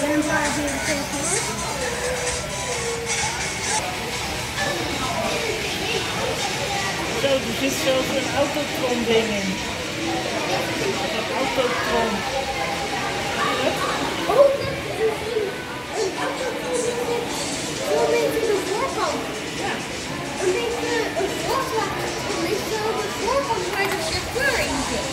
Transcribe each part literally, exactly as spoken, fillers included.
een paar dingen tegenwoordig. Zo, er zit zelfs een autotron ding in. Een autotron. Oh, dat is een, een autotron. Zo een beetje de voorkant. Ja. Een beetje een voorkant. Een beetje zo de voorkant waar de chauffeur in zit.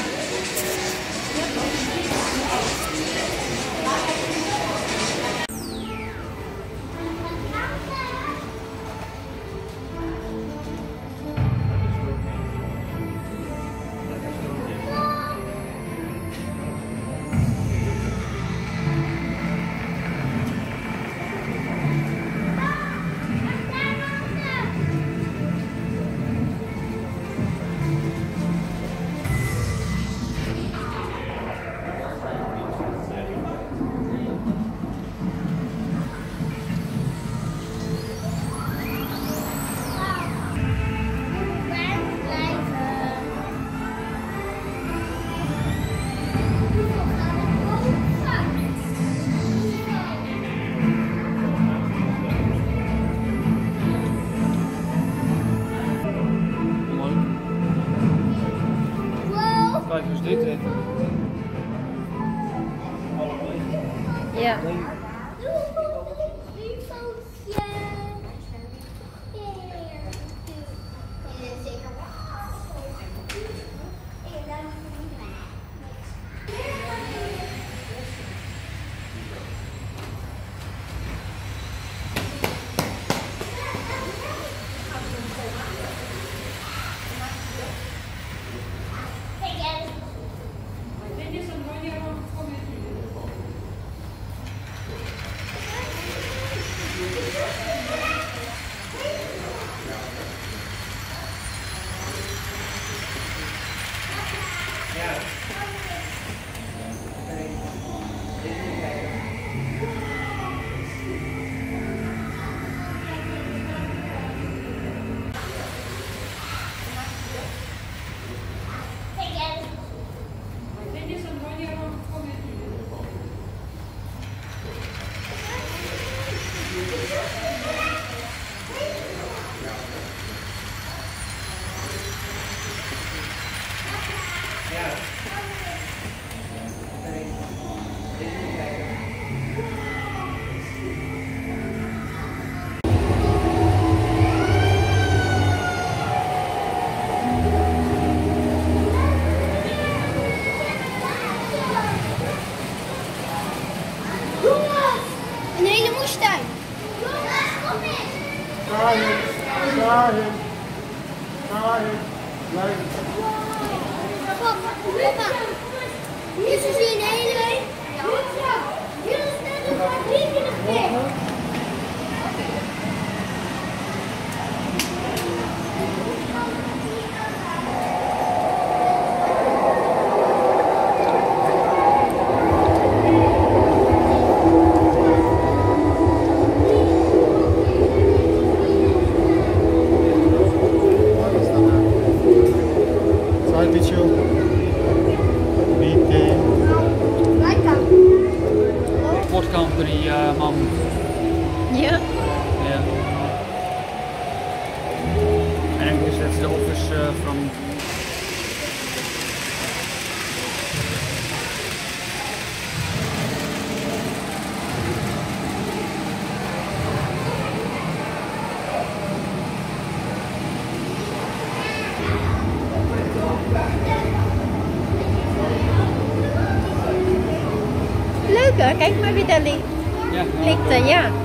Kijk eens dit, hè. Ja. Een hele moestuin. Jongens, kom eens. Daarheen, daarheen, daarheen, blijven. Papa, papa. Hier zie je een hele... Hier is net een fabriek in de fik. Side video. Meeting. Ford Company, uh, man. Ja. Yeah. And I guess that's the office uh, from. Leuk hè, kijk maar wie daar ligt. Ja. Ligt er, ja.